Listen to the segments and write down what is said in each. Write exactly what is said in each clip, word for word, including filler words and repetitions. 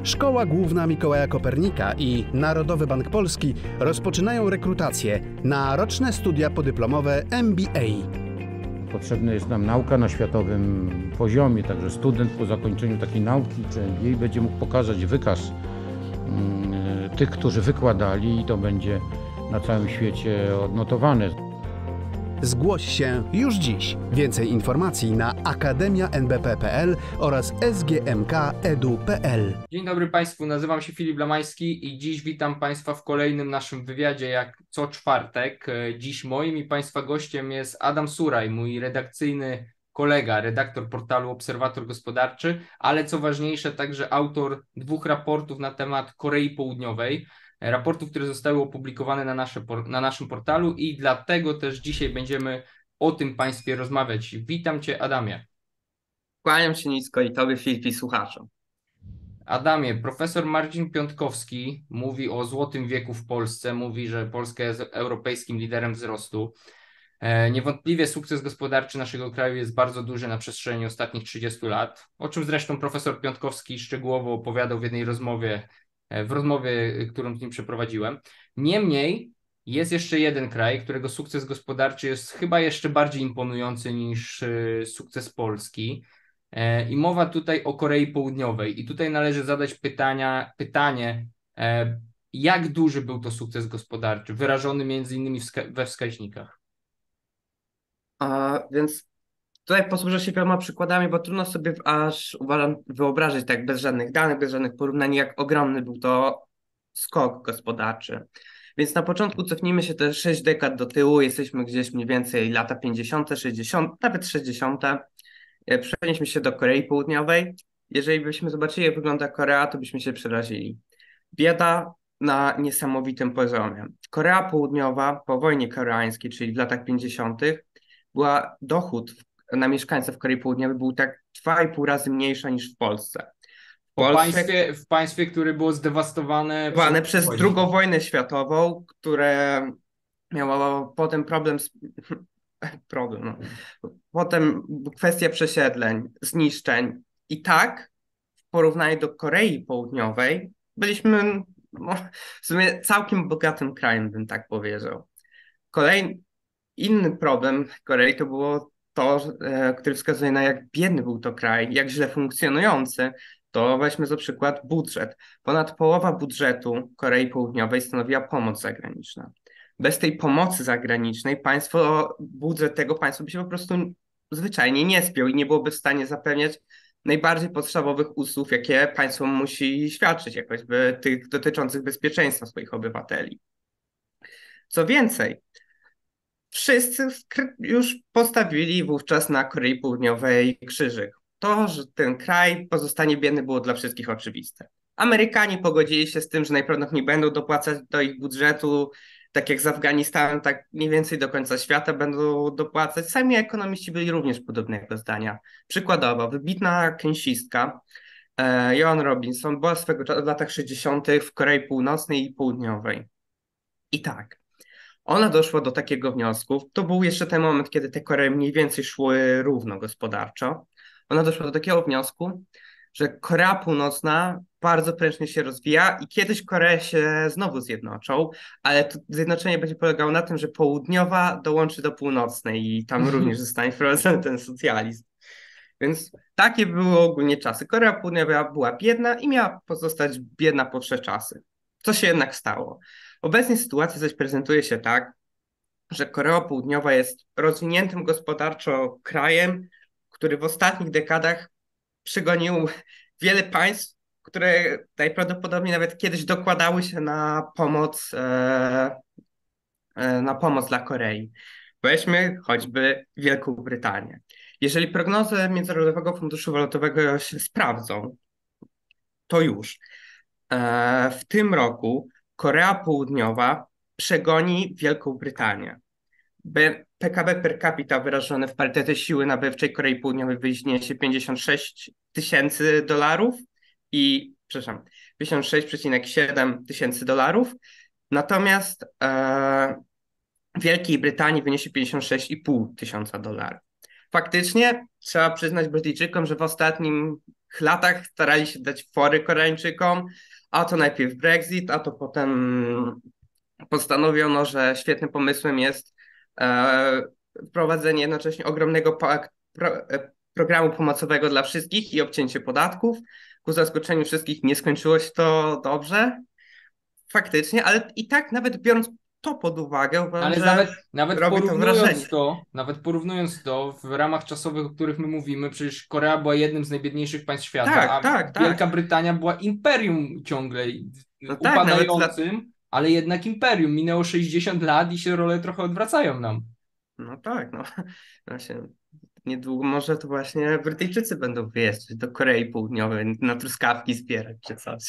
Szkoła Główna Mikołaja Kopernika i Narodowy Bank Polski rozpoczynają rekrutację na roczne studia podyplomowe M B A. Potrzebna jest nam nauka na światowym poziomie, także student po zakończeniu takiej nauki czy M B A będzie mógł pokazać wykaz mm, tych, którzy wykładali i to będzie na całym świecie odnotowane. Zgłoś się już dziś. Więcej informacji na akademia n b p kropka p l oraz s g m k kropka e d u kropka p l. Dzień dobry Państwu, nazywam się Filip Lamański i dziś witam Państwa w kolejnym naszym wywiadzie jak co czwartek. Dziś moim i Państwa gościem jest Adam Suraj, mój redakcyjny kolega, redaktor portalu Obserwator Gospodarczy, ale co ważniejsze także autor dwóch raportów na temat Korei Południowej. Raportów, które zostały opublikowane na, nasze, na naszym portalu i dlatego też dzisiaj będziemy o tym Państwie rozmawiać. Witam Cię, Adamie. Kłaniam się nisko i Tobie, Filipie, słuchaczom. Adamie, profesor Marcin Piątkowski mówi o złotym wieku w Polsce, mówi, że Polska jest europejskim liderem wzrostu. Niewątpliwie sukces gospodarczy naszego kraju jest bardzo duży na przestrzeni ostatnich trzydziestu lat, o czym zresztą profesor Piątkowski szczegółowo opowiadał w jednej rozmowie, w rozmowie, którą z nim przeprowadziłem. Niemniej jest jeszcze jeden kraj, którego sukces gospodarczy jest chyba jeszcze bardziej imponujący niż sukces Polski. I mowa tutaj o Korei Południowej. I tutaj należy zadać pytania, pytanie, jak duży był to sukces gospodarczy, wyrażony między innymi wska- we wskaźnikach. A więc tutaj posłużę się wieloma przykładami, bo trudno sobie aż uważam wyobrazić tak bez żadnych danych, bez żadnych porównań, jak ogromny był to skok gospodarczy. Więc na początku cofnijmy się te sześć dekad do tyłu, jesteśmy gdzieś mniej więcej lata pięćdziesiąte, sześćdziesiąte, nawet sześćdziesiąte. Przenieśmy się do Korei Południowej. Jeżeli byśmy zobaczyli, jak wygląda Korea, to byśmy się przerazili. Bieda na niesamowitym poziomie. Korea Południowa po wojnie koreańskiej, czyli w latach pięćdziesiątych, była dochód na mieszkańca w Korei Południowej był tak dwa i pół razy mniejsza niż w Polsce. W, Po Polsce, państwie, w państwie, które było zdewastowane przez, przez drugą wojnę światową, które miało potem problem z... problem. No. Potem kwestia przesiedleń, zniszczeń. I tak w porównaniu do Korei Południowej byliśmy no, w sumie całkiem bogatym krajem, bym tak powiedział. Kolejny inny problem Korei to było to, e, który wskazuje na jak biedny był to kraj, jak źle funkcjonujący. To weźmy za przykład budżet. Ponad połowa budżetu Korei Południowej stanowiła pomoc zagraniczna. Bez tej pomocy zagranicznej państwo, budżet tego państwa by się po prostu zwyczajnie nie spiął i nie byłoby w stanie zapewniać najbardziej podstawowych usług, jakie państwo musi świadczyć, jak choćby tych dotyczących bezpieczeństwa swoich obywateli. Co więcej, wszyscy już postawili wówczas na Korei Południowej krzyżyk. To, że ten kraj pozostanie biedny, było dla wszystkich oczywiste. Amerykanie pogodzili się z tym, że najprawdopodobniej będą dopłacać do ich budżetu, tak jak z Afganistanem, tak mniej więcej do końca świata będą dopłacać. Sami ekonomiści byli również podobnego zdania. Przykładowo, wybitna keynesistka e, Joan Robinson była swego czasu w latach sześćdziesiątych w Korei Północnej i Południowej. I tak, ona doszła do takiego wniosku, to był jeszcze ten moment, kiedy te Koree mniej więcej szły równo gospodarczo. Ona doszła do takiego wniosku, że Korea Północna bardzo prężnie się rozwija i kiedyś Korea się znowu zjednoczą, ale to zjednoczenie będzie polegało na tym, że południowa dołączy do północnej i tam również zostanie wprowadzony ten socjalizm. Więc takie były ogólnie czasy. Korea Południowa była biedna i miała pozostać biedna po wsze czasy. Co się jednak stało? Obecnie sytuacja zaś prezentuje się tak, że Korea Południowa jest rozwiniętym gospodarczo krajem, który w ostatnich dekadach przygonił wiele państw, które najprawdopodobniej nawet kiedyś dokładały się na pomoc, e, e, na pomoc dla Korei. Weźmy choćby Wielką Brytanię. Jeżeli prognozy Międzynarodowego Funduszu Walutowego się sprawdzą, to już e, w tym roku Korea Południowa przegoni Wielką Brytanię. P K B per capita wyrażone w parytecie siły nabywczej Korei Południowej wyniesie pięćdziesiąt sześć tysięcy dolarów i, przepraszam, pięćdziesiąt sześć przecinek siedem tysięcy dolarów, natomiast e, Wielkiej Brytanii wyniesie pięćdziesiąt sześć i pół tysiąca dolarów. Faktycznie trzeba przyznać Brytyjczykom, że w ostatnim latach starali się dać fory Koreańczykom, a to najpierw Brexit, a to potem postanowiono, że świetnym pomysłem jest e, wprowadzenie jednocześnie ogromnego pa- pro, e, programu pomocowego dla wszystkich i obcięcie podatków. Ku zaskoczeniu wszystkich nie skończyło się to dobrze, faktycznie, ale i tak nawet biorąc to pod uwagę, uważam, Ale że nawet, nawet robi to wrażenie. porównując to, nawet porównując to w ramach czasowych, o których my mówimy, przecież Korea była jednym z najbiedniejszych państw świata, Tak, a tak, tak. Wielka Brytania była imperium ciągle No tak, nawet upadającym, ale jednak imperium. Minęło sześćdziesiąt lat i się role trochę odwracają nam. No tak, no właśnie. Niedługo może to właśnie Brytyjczycy będą wyjeżdżać do Korei Południowej na truskawki zbierać czy coś.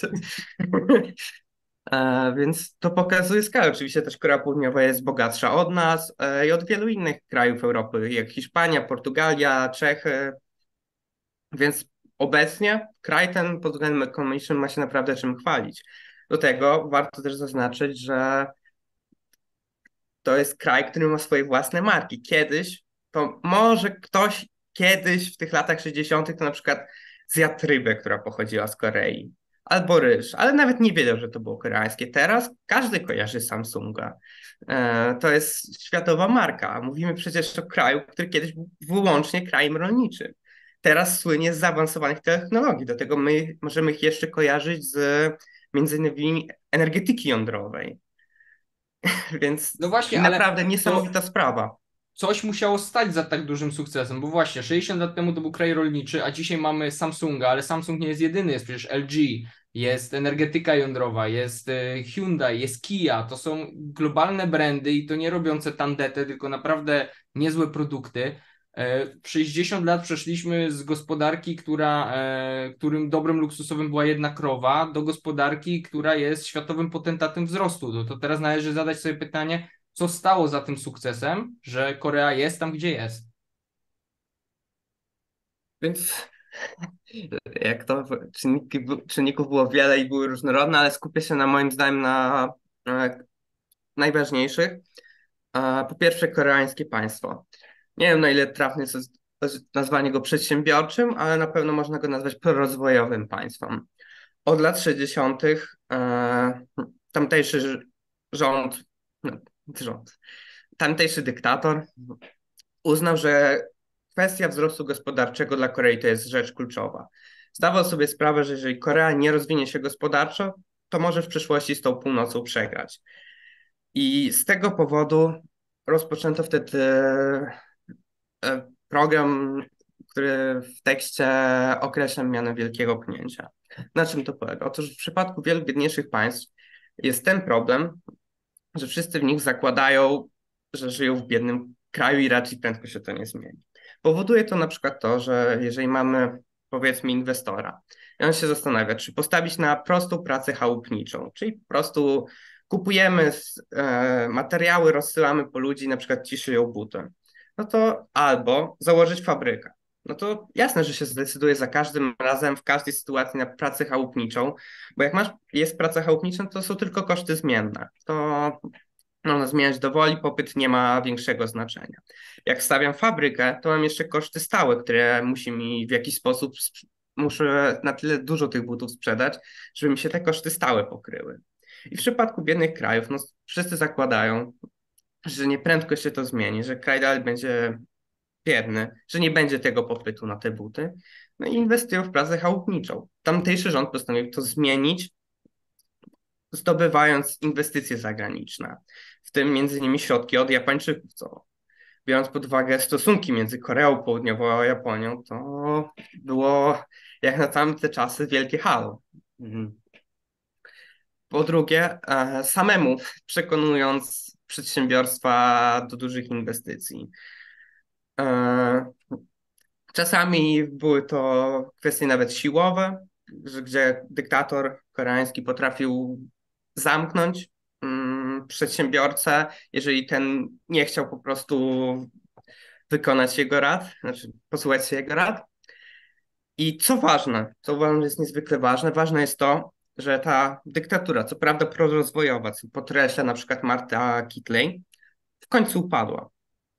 E, więc to pokazuje skalę. Oczywiście też Korea Południowa jest bogatsza od nas e, i od wielu innych krajów Europy, jak Hiszpania, Portugalia, Czechy. Więc obecnie kraj ten pod względem ekonomicznym ma się naprawdę czym chwalić. Do tego warto też zaznaczyć, że to jest kraj, który ma swoje własne marki. Kiedyś, to może ktoś kiedyś w tych latach sześćdziesiątych to na przykład zjadł rybę, która pochodziła z Korei, albo ryż, ale nawet nie wiedział, że to było koreańskie. Teraz każdy kojarzy Samsunga. E, to jest światowa marka. Mówimy przecież o kraju, który kiedyś był wyłącznie krajem rolniczym. Teraz słynie z zaawansowanych technologii. Do tego my możemy ich jeszcze kojarzyć z między innymi energetyki jądrowej. Więc No właśnie, ale naprawdę niesamowita to sprawa. coś musiało stać za tak dużym sukcesem, bo właśnie sześćdziesiąt lat temu to był kraj rolniczy, a dzisiaj mamy Samsunga, ale Samsung nie jest jedyny, jest przecież L G, jest energetyka jądrowa, jest y, Hyundai, jest Kia, to są globalne brandy i to nie robiące tandetę, tylko naprawdę niezłe produkty. E, W sześćdziesiąt lat przeszliśmy z gospodarki, która, e, którym dobrem luksusowym była jedna krowa, do gospodarki, która jest światowym potentatem wzrostu. No to teraz należy zadać sobie pytanie, co stało za tym sukcesem, że Korea jest tam, gdzie jest. Więc jak to czynniki, czynników było wiele i były różnorodne, ale skupię się na moim zdaniem na e, najważniejszych. E, po pierwsze, koreańskie państwo. Nie wiem, na ile trafne jest nazwanie go przedsiębiorczym, ale na pewno można go nazwać prorozwojowym państwem. Od lat sześćdziesiątych e, tamtejszy rząd, no, rząd, tamtejszy dyktator uznał, że kwestia wzrostu gospodarczego dla Korei to jest rzecz kluczowa. Zdawał sobie sprawę, że jeżeli Korea nie rozwinie się gospodarczo, to może w przyszłości z tą północą przegrać. I z tego powodu rozpoczęto wtedy program, który w tekście określa miano Wielkiego Pchnięcia. Na czym to polega? Otóż w przypadku wielu biedniejszych państw jest ten problem, że wszyscy w nich zakładają, że żyją w biednym kraju i raczej prędko się to nie zmieni. Powoduje to na przykład to, że jeżeli mamy, powiedzmy, inwestora i on się zastanawia, czy postawić na prostą pracę chałupniczą, czyli po prostu kupujemy e, materiały, rozsyłamy po ludzi, na przykład ci szyją buty, no to albo założyć fabrykę. No to jasne, że się zdecyduje za każdym razem, w każdej sytuacji na pracę chałupniczą, bo jak masz, jest praca chałupnicza, to są tylko koszty zmienne. To można zmieniać dowoli, popyt nie ma większego znaczenia. Jak stawiam fabrykę, to mam jeszcze koszty stałe, które musi mi w jakiś sposób, muszę na tyle dużo tych butów sprzedać, żeby mi się te koszty stałe pokryły. I w przypadku biednych krajów, no wszyscy zakładają, że nieprędko się to zmieni, że kraj dalej będzie biedny, że nie będzie tego popytu na te buty, no i inwestują w pracę chałupniczą. Tamtejszy rząd postanowił to zmienić, zdobywając inwestycje zagraniczne, w tym między innymi środki od Japończyków, co biorąc pod uwagę stosunki między Koreą Południową a Japonią, to było jak na tamte czasy wielkie halo. Po drugie, samemu przekonując przedsiębiorstwa do dużych inwestycji. Czasami były to kwestie nawet siłowe, że gdzie dyktator koreański potrafił zamknąć um, przedsiębiorcę, jeżeli ten nie chciał po prostu wykonać jego rad, znaczy posłuchać się jego rad. I co ważne, co uważam, że jest niezwykle ważne, ważne jest to, że ta dyktatura, co prawda prorozwojowa, co podkreśla na przykład Marta Kitley, w końcu upadła.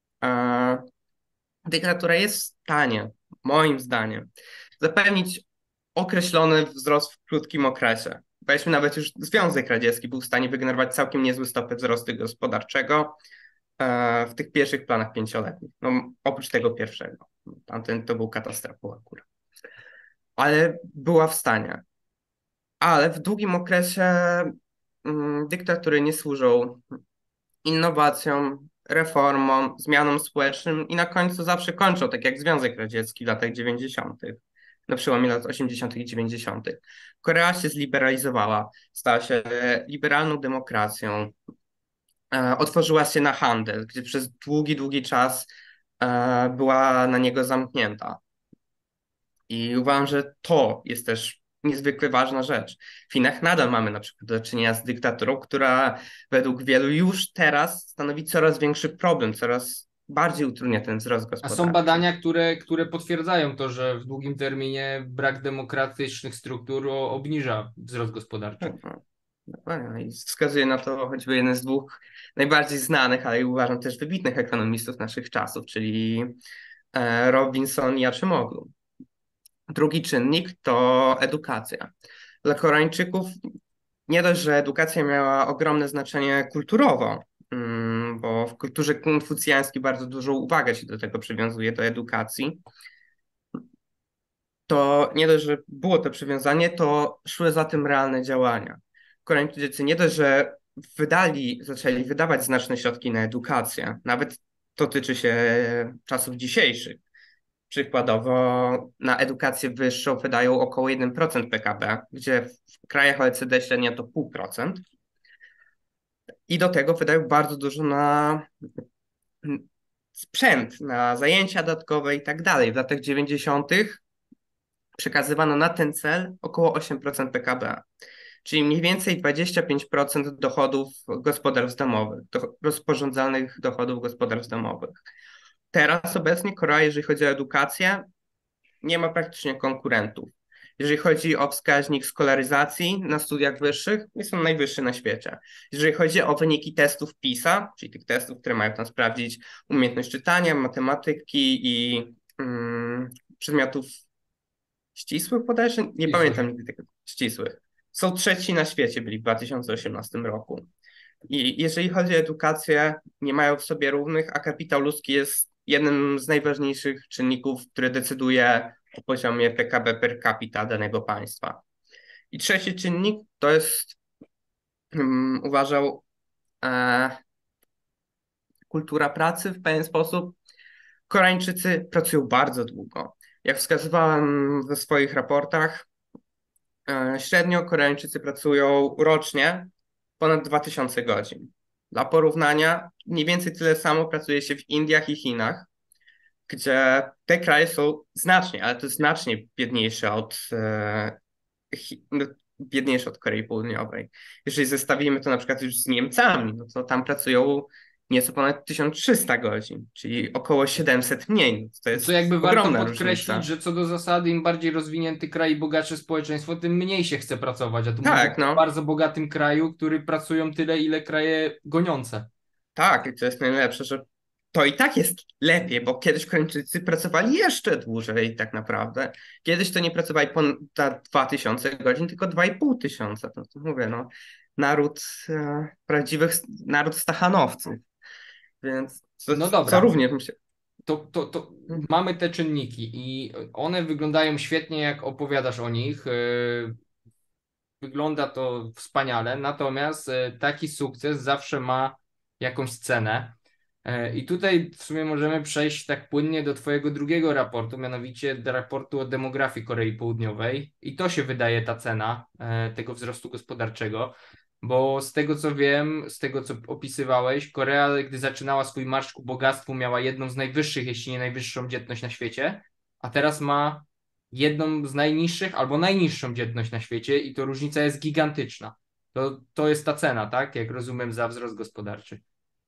Dyktatura jest w stanie, moim zdaniem, zapewnić określony wzrost w krótkim okresie. Weźmy nawet już Związek Radziecki był w stanie wygenerować całkiem niezłe stopy wzrostu gospodarczego e, w tych pierwszych planach pięcioletnich. No, oprócz tego pierwszego. Tamten to był katastrofą akurat. Ale była w stanie. Ale w długim okresie mm, dyktatury nie służą innowacjom, reformom, zmianom społecznym i na końcu zawsze kończą, tak jak Związek Radziecki w latach dziewięćdziesiątych, na przełomie lat osiemdziesiątych i dziewięćdziesiątych. Korea się zliberalizowała, stała się liberalną demokracją, e, otworzyła się na handel, gdzie przez długi, długi czas e, była na niego zamknięta. I uważam, że to jest też niezwykle ważna rzecz. W Chinach nadal mamy na przykład do czynienia z dyktaturą, która według wielu już teraz stanowi coraz większy problem, coraz bardziej utrudnia ten wzrost A gospodarczy. są badania, które, które potwierdzają to, że w długim terminie brak demokratycznych struktur o- obniża wzrost gospodarczy. Tak, no, dokładnie. No i wskazuje na to choćby jeden z dwóch najbardziej znanych, ale i uważam też wybitnych ekonomistów naszych czasów, czyli e, Robinson i Acemoglu. Drugi czynnik to edukacja. Dla Koreańczyków nie dość, że edukacja miała ogromne znaczenie kulturowo, mm, bo w kulturze konfucjańskiej bardzo dużą uwagę się do tego przywiązuje, do edukacji, to nie dość, że było to przywiązanie, to szły za tym realne działania. Koreańczycy nie dość, że wydali, zaczęli wydawać znaczne środki na edukację, nawet to tyczy się czasów dzisiejszych. Przykładowo na edukację wyższą wydają około jeden procent P K B, gdzie w krajach O E C D średnia to zero przecinek pięć procent. I do tego wydają bardzo dużo na sprzęt, na zajęcia dodatkowe i tak dalej. W latach dziewięćdziesiątych przekazywano na ten cel około osiem procent P K B, czyli mniej więcej dwadzieścia pięć procent dochodów gospodarstw domowych, do, rozporządzalnych dochodów gospodarstw domowych. Teraz obecnie Korea, jeżeli chodzi o edukację, nie ma praktycznie konkurentów. Jeżeli chodzi o wskaźnik skolaryzacji na studiach wyższych, jest on najwyższy na świecie. Jeżeli chodzi o wyniki testów PISA, czyli tych testów, które mają tam sprawdzić umiejętność czytania, matematyki i mm, przedmiotów ścisłych bodajże, nie Ścisłych. pamiętam nigdy tego, ścisłych. Są trzeci na świecie, byli w dwa tysiące osiemnastym roku. I jeżeli chodzi o edukację, nie mają w sobie równych, a kapitał ludzki jest jednym z najważniejszych czynników, który decyduje o poziomie P K B per capita danego państwa. I trzeci czynnik to jest, um, uważał, e, kultura pracy w pewien sposób. Koreańczycy pracują bardzo długo. Jak wskazywałem we swoich raportach, e, średnio Koreańczycy pracują rocznie ponad dwa tysiące godzin. Dla porównania, mniej więcej tyle samo pracuje się w Indiach i Chinach, gdzie te kraje są znacznie, ale to znacznie biedniejsze od, e, Chi- no, biedniejsze od Korei Południowej. Jeżeli zestawimy to na przykład już z Niemcami, no to tam pracują nieco ponad tysiąc trzysta godzin, czyli około siedemset mniej. No to jest Co jakby warto ogromna podkreślić, różnica. że co do zasady, im bardziej rozwinięty kraj i bogatsze społeczeństwo, tym mniej się chce pracować. A tu Tak, mówimy o no. bardzo bogatym kraju, który pracują tyle, ile kraje goniące. Tak, i co jest najlepsze, że to i tak jest lepiej, bo kiedyś Koreańczycy pracowali jeszcze dłużej tak naprawdę. Kiedyś to nie pracowali ponad dwa tysiące godzin, tylko dwa i pół tysiąca. To, to mówię, no, naród e, prawdziwych, naród stachanowców. Więc co, No dobra. co również myślę. To, to, to mamy te czynniki i one wyglądają świetnie, jak opowiadasz o nich. Yy, Wygląda to wspaniale, natomiast yy, taki sukces zawsze ma jakąś cenę. Yy, I tutaj w sumie możemy przejść tak płynnie do twojego drugiego raportu, mianowicie do raportu o demografii Korei Południowej. I to się wydaje ta cena yy, tego wzrostu gospodarczego. Bo z tego co wiem, z tego co opisywałeś, Korea, gdy zaczynała swój marsz ku bogactwu, miała jedną z najwyższych, jeśli nie najwyższą dzietność na świecie, a teraz ma jedną z najniższych albo najniższą dzietność na świecie i to różnica jest gigantyczna. To, to jest ta cena, tak? Jak rozumiem, za wzrost gospodarczy.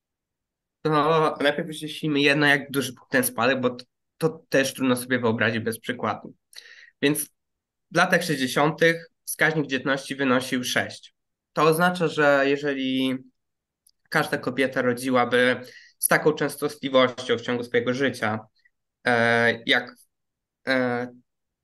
To najpierw wyjaśnijmy jedno, jak duży był ten spadek, bo to, to też trudno sobie wyobrazić bez przykładu. Więc w latach sześćdziesiątych wskaźnik dzietności wynosił sześć. To oznacza, że jeżeli każda kobieta rodziłaby z taką częstotliwością w ciągu swojego życia, e, jak e,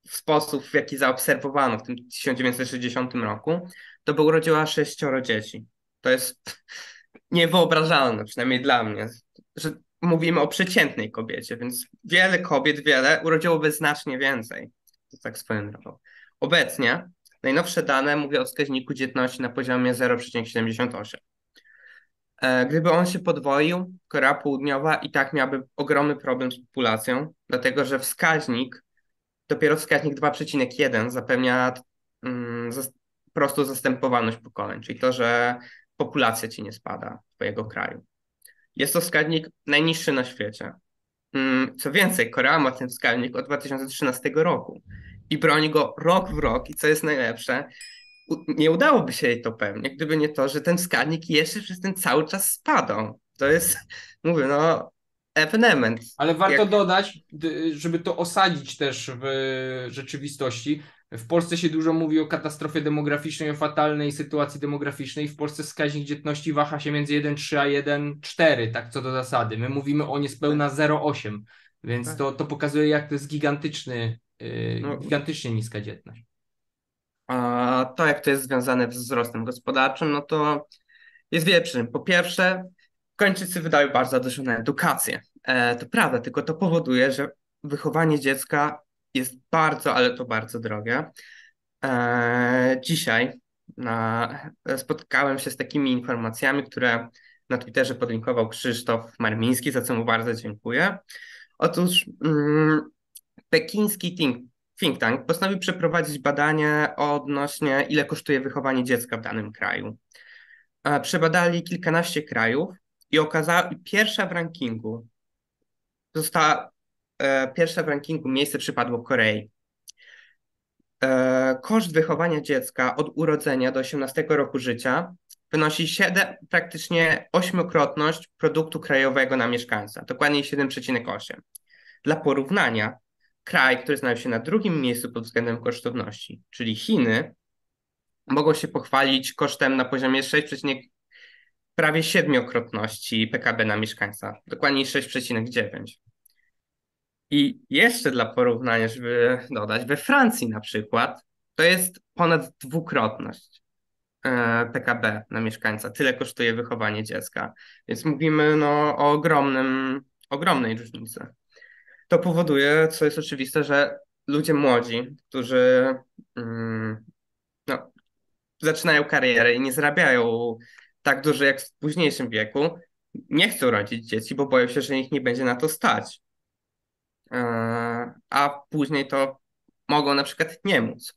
w sposób, w jaki zaobserwowano w tym tysiąc dziewięćset sześćdziesiątym roku, to by urodziła sześcioro dzieci. To jest niewyobrażalne, przynajmniej dla mnie, że mówimy o przeciętnej kobiecie, więc wiele kobiet, wiele urodziłoby znacznie więcej. To tak swoją drogą. Obecnie najnowsze dane mówią o wskaźniku dzietności na poziomie zero przecinek siedemdziesiąt osiem. Gdyby on się podwoił, Korea Południowa i tak miałaby ogromny problem z populacją, dlatego że wskaźnik, dopiero wskaźnik dwa przecinek jeden zapewnia mm, zas- prostą zastępowalność pokoleń, czyli to, że populacja ci nie spada w twojego kraju. Jest to wskaźnik najniższy na świecie. Mm, Co więcej, Korea ma ten wskaźnik od dwa tysiące trzynastego roku i broni go rok w rok i co jest najlepsze, u- nie udałoby się jej to pewnie, gdyby nie to, że ten wskaźnik jeszcze przez ten cały czas spadał. To jest, mówię, no, ewenement. Ale warto Jak- dodać, d- żeby to osadzić też w rzeczywistości. W Polsce się dużo mówi o katastrofie demograficznej, o fatalnej sytuacji demograficznej. W Polsce wskaźnik dzietności waha się między jeden przecinek trzy a jeden przecinek cztery, tak co do zasady. My mówimy o niespełna zero przecinek osiem, więc Tak. to, to pokazuje, jak to jest gigantyczny, yy, No. gigantycznie niska dzietność. A to, jak to jest związane z wzrostem gospodarczym, no to jest wiele przyczyn. Po pierwsze, Koreańczycy wydają bardzo dużo na edukację. E, to prawda, tylko to powoduje, że wychowanie dziecka jest bardzo, ale to bardzo drogie. E, dzisiaj na, spotkałem się z takimi informacjami, które na Twitterze podlinkował Krzysztof Marmiński, za co mu bardzo dziękuję. Otóż mm, pekiński think, think tank postanowił przeprowadzić badanie odnośnie, ile kosztuje wychowanie dziecka w danym kraju. E, Przebadali kilkanaście krajów i okazało, i pierwsza w rankingu została, e, pierwsza w rankingu miejsce przypadło Korei. E, Koszt wychowania dziecka od urodzenia do osiemnastego roku życia wynosi siedem, praktycznie ośmiokrotność produktu krajowego na mieszkańca, dokładnie siedem przecinek osiem. Dla porównania, kraj, który znajdzie się na drugim miejscu pod względem kosztowności, czyli Chiny, mogą się pochwalić kosztem na poziomie sześć, prawie siedmiokrotności P K B na mieszkańca, dokładnie sześć przecinek dziewięć. I jeszcze dla porównania, żeby dodać, we Francji na przykład to jest ponad dwukrotność e, P K B na mieszkańca. Tyle kosztuje wychowanie dziecka. Więc mówimy no, o ogromnym, ogromnej różnicy. To powoduje, co jest oczywiste, że ludzie młodzi, którzy mm, no, zaczynają karierę i nie zarabiają tak dużo jak w późniejszym wieku, nie chcą rodzić dzieci, bo boją się, że ich nie będzie na to stać. E, A później to mogą na przykład nie móc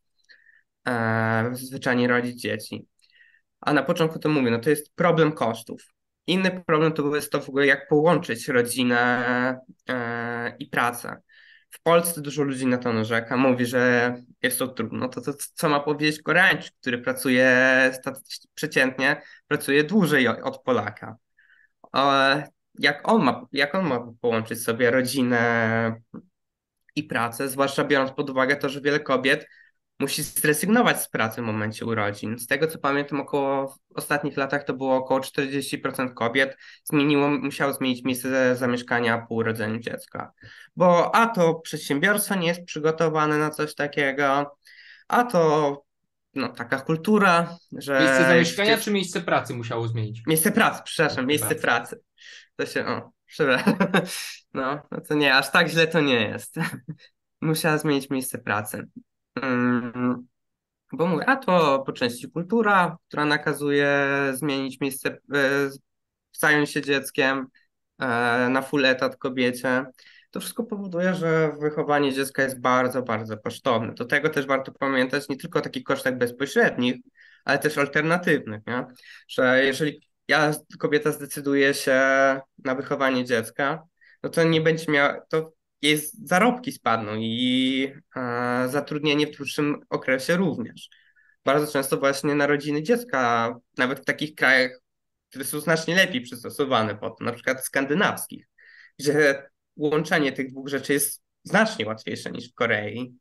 e, zwyczajnie rodzić dzieci. A na początku to mówię, no to jest problem kosztów. Inny problem to jest to w ogóle, jak połączyć rodzinę e, i pracę. W Polsce dużo ludzi na to narzeka, mówi, że jest to trudno. To, to co ma powiedzieć Koreańczyk, który pracuje statystycznie, przeciętnie, pracuje dłużej o- od Polaka. E, Jak on ma, jak on ma połączyć sobie rodzinę i pracę, zwłaszcza biorąc pod uwagę to, że wiele kobiet musi zrezygnować z pracy w momencie urodzin. Z tego co pamiętam, około w ostatnich latach to było około czterdzieści procent kobiet zmieniło, musiało zmienić miejsce zamieszkania po urodzeniu dziecka. Bo a to przedsiębiorstwo nie jest przygotowane na coś takiego, a to no, taka kultura, że Miejsce zamieszkania jest- czy miejsce pracy musiało zmienić? Miejsce pracy, przepraszam, Miejsce miejsce pracy. pracy. To się, o, przepraszam. No, no to nie, aż tak źle to nie jest. Musiała zmienić miejsce pracy. Mm, Bo mówię, a to po części kultura, która nakazuje zmienić miejsce, e, zająć się dzieckiem e, na full etat kobiecie. To wszystko powoduje, że wychowanie dziecka jest bardzo, bardzo kosztowne. Do tego też warto pamiętać nie tylko o takich kosztach bezpośrednich, ale też alternatywnych, nie? Że jeżeli ja, kobieta zdecyduje się na wychowanie dziecka, no to nie będzie miała, to jej zarobki spadną i e, zatrudnienie w dłuższym okresie również. Bardzo często właśnie narodziny dziecka, nawet w takich krajach, które są znacznie lepiej przystosowane pod to, na przykład skandynawskich, gdzie łączenie tych dwóch rzeczy jest znacznie łatwiejsze niż w Korei.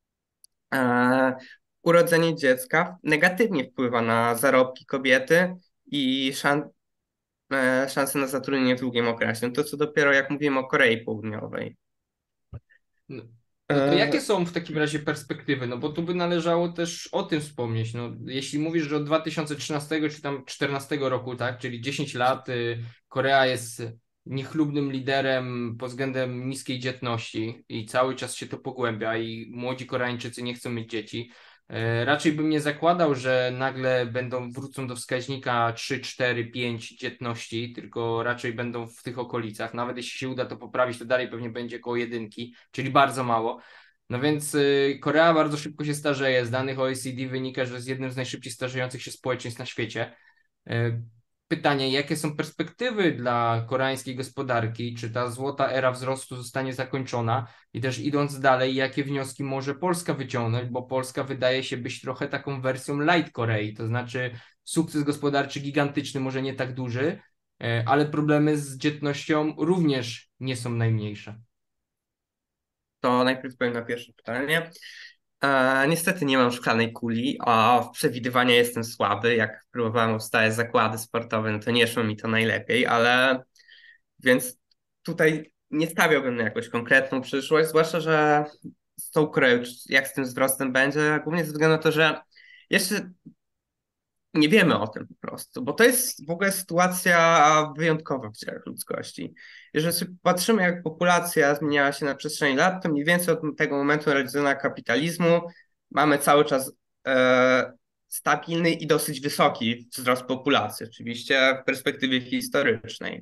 E, Urodzenie dziecka negatywnie wpływa na zarobki kobiety i szan, e, szanse na zatrudnienie w długim okresie. To co dopiero jak mówimy o Korei Południowej. No, No to jakie E, są w takim razie perspektywy? No bo tu by należało też o tym wspomnieć. No, jeśli mówisz, że od dwa tysiące trzynastego czy tam czternastego roku, tak, czyli dziesięć lat, y, Korea jest niechlubnym liderem pod względem niskiej dzietności i cały czas się to pogłębia i młodzi Koreańczycy nie chcą mieć dzieci. E, Raczej bym nie zakładał, że nagle będą wrócą do wskaźnika trzy, cztery, pięć dzietności, tylko raczej będą w tych okolicach. Nawet jeśli się uda to poprawić, to dalej pewnie będzie koło jedynki, czyli bardzo mało. No więc y, Korea bardzo szybko się starzeje. Z danych O E C D wynika, że jest jednym z najszybciej starzejących się społeczeństw na świecie. Y, Pytanie, jakie są perspektywy dla koreańskiej gospodarki? Czy ta złota era wzrostu zostanie zakończona? I też idąc dalej, jakie wnioski może Polska wyciągnąć? Bo Polska wydaje się być trochę taką wersją light Korei, to znaczy sukces gospodarczy gigantyczny, może nie tak duży, y, ale problemy z dzietnością również nie są najmniejsze. To najpierw powiem na pierwsze pytanie. E, niestety nie mam szklanej kuli, a w przewidywaniu jestem słaby. Jak próbowałem ustawiać zakłady sportowe, no to nie szło mi to najlepiej, ale więc tutaj nie stawiałbym na jakąś konkretną przyszłość, zwłaszcza, że z tą Koreą, jak z tym wzrostem będzie, głównie ze względu na to, że jeszcze nie wiemy o tym po prostu, bo to jest w ogóle sytuacja wyjątkowa w dziejach ludzkości. Jeżeli sobie patrzymy, jak populacja zmieniała się na przestrzeni lat, to mniej więcej od tego momentu narodzenia kapitalizmu mamy cały czas e, stabilny i dosyć wysoki wzrost populacji, oczywiście w perspektywie historycznej.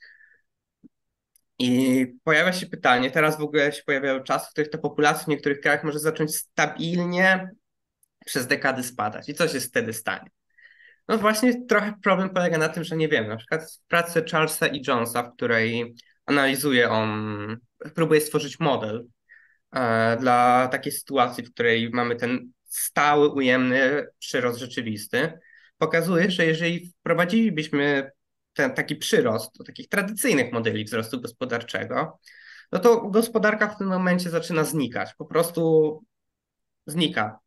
I pojawia się pytanie, teraz w ogóle się pojawiają czasy, w których ta populacja w niektórych krajach może zacząć stabilnie przez dekady spadać. I co się wtedy stanie? No właśnie trochę problem polega na tym, że nie wiem, na przykład w pracy Charlesa i Jonesa, w której analizuje on, próbuje stworzyć model e, dla takiej sytuacji, w której mamy ten stały, ujemny przyrost rzeczywisty, pokazuje, że jeżeli wprowadzilibyśmy ten taki przyrost do takich tradycyjnych modeli wzrostu gospodarczego, no to gospodarka w tym momencie zaczyna znikać, po prostu znika.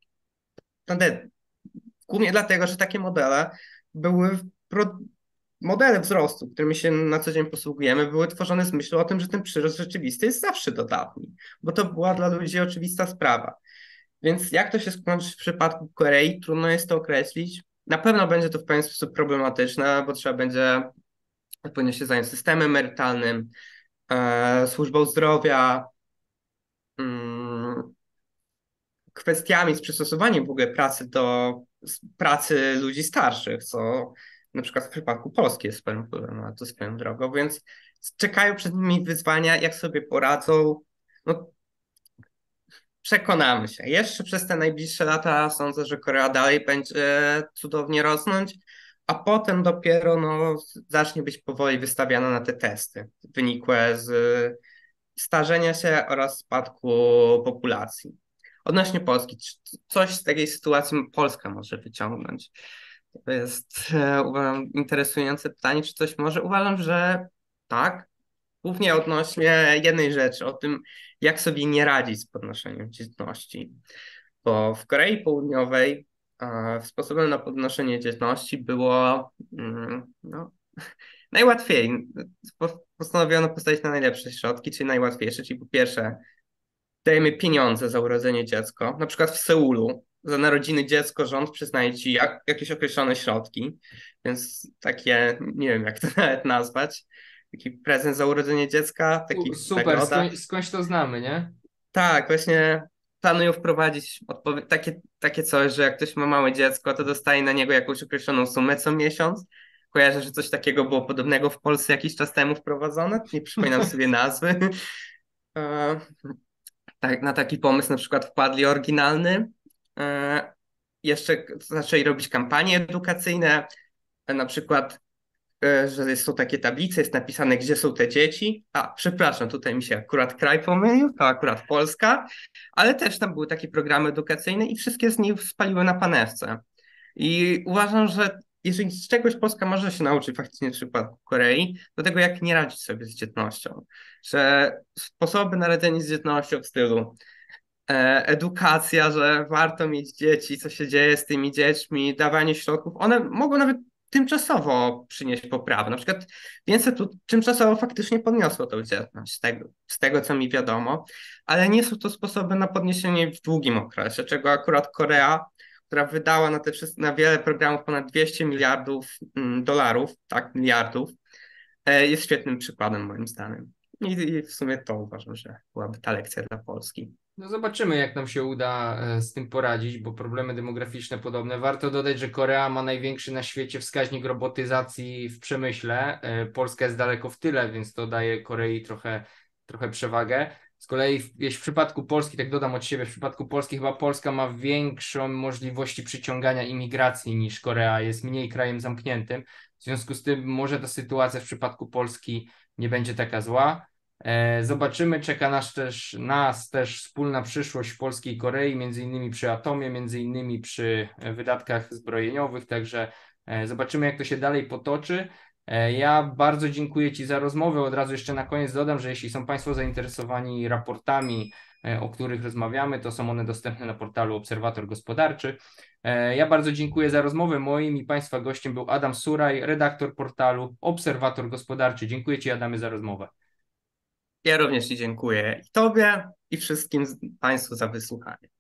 Głównie dlatego, że takie modele były pro... modele wzrostu, którymi się na co dzień posługujemy, były tworzone z myślą o tym, że ten przyrost rzeczywisty jest zawsze dodatni, bo to była dla ludzi oczywista sprawa. Więc jak to się skończy w przypadku Korei, trudno jest to określić. Na pewno będzie to w pewien sposób problematyczne, bo trzeba będzie odpowiednio się zająć systemem emerytalnym, e, służbą zdrowia, mm, kwestiami z przystosowaniem w ogóle pracy do pracy ludzi starszych, co na przykład w przypadku Polski jest pewnym problemem, a to swoją drogą, więc czekają przed nimi wyzwania, jak sobie poradzą. No, przekonamy się. Jeszcze przez te najbliższe lata sądzę, że Korea dalej będzie cudownie rosnąć, a potem dopiero no, zacznie być powoli wystawiana na te testy wynikłe z starzenia się oraz spadku populacji. Odnośnie Polski, coś z takiej sytuacji Polska może wyciągnąć? To jest e, uważam, interesujące pytanie, czy coś może? Uważam, że tak. Głównie odnośnie jednej rzeczy, o tym, jak sobie nie radzić z podnoszeniem dzietności. Bo w Korei Południowej e, sposobem na podnoszenie dzietności było mm, no, najłatwiej. Postanowiono postawić na najlepsze środki, czyli najłatwiejsze, czyli po pierwsze dajemy pieniądze za urodzenie dziecka. Na przykład w Seulu za narodziny dziecko rząd przyznaje ci jak, jakieś określone środki, więc takie, nie wiem jak to nawet nazwać, taki prezent za urodzenie dziecka, taki U, Super, nagroda. skąd, skądś to znamy, nie? Tak, właśnie planują wprowadzić odpowie- takie, takie coś, że jak ktoś ma małe dziecko, to dostaje na niego jakąś określoną sumę co miesiąc. Kojarzę, że coś takiego było podobnego w Polsce jakiś czas temu wprowadzone, nie przypominam sobie nazwy. E, tak, na taki pomysł na przykład wpadli oryginalny. E, jeszcze zaczęli robić kampanie edukacyjne, e, na przykład, e, że są takie tablice, jest napisane, gdzie są te dzieci. A, przepraszam, tutaj mi się akurat kraj pomylił, to akurat Polska, ale też tam były takie programy edukacyjne i wszystkie z nich spaliły na panewce. I uważam, że jeżeli z czegoś Polska może się nauczyć faktycznie w przypadku Korei, do tego jak nie radzić sobie z dzietnością. Że sposoby na radzenie z dzietnością w stylu e, edukacja, że warto mieć dzieci, co się dzieje z tymi dziećmi, dawanie środków, one mogą nawet tymczasowo przynieść poprawę. Na przykład Wience tu tymczasowo faktycznie podniosło tą dzietność, z tego, z tego co mi wiadomo, ale nie są to sposoby na podniesienie w długim okresie, czego akurat Korea, która wydała na te wszystkie, na wiele programów ponad dwieście miliardów mm, dolarów, tak, miliardów, e, jest świetnym przykładem moim zdaniem. I, I w sumie to uważam, że byłaby ta lekcja dla Polski. No zobaczymy, jak nam się uda e, z tym poradzić, bo problemy demograficzne podobne. Warto dodać, że Korea ma największy na świecie wskaźnik robotyzacji w przemyśle. E, Polska jest daleko w tyle, więc to daje Korei trochę, trochę przewagę. Z kolei, w- jeśli w przypadku Polski, tak dodam od siebie, w przypadku Polski chyba Polska ma większą możliwości przyciągania imigracji niż Korea, jest mniej krajem zamkniętym. W związku z tym może ta sytuacja w przypadku Polski nie będzie taka zła. E, Zobaczymy, czeka nas też, nas też wspólna przyszłość Polski i Korei, między innymi przy atomie, między innymi przy e, wydatkach zbrojeniowych, także e, zobaczymy, jak to się dalej potoczy. E, Ja bardzo dziękuję Ci za rozmowę. Od razu jeszcze na koniec dodam, że jeśli są Państwo zainteresowani raportami, e, o których rozmawiamy, to są one dostępne na portalu Obserwator Gospodarczy. E, Ja bardzo dziękuję za rozmowę. Moim i Państwa gościem był Adam Suraj, redaktor portalu Obserwator Gospodarczy. Dziękuję Ci, Adamie, za rozmowę. Ja również Ci dziękuję i Tobie i wszystkim z- Państwu za wysłuchanie.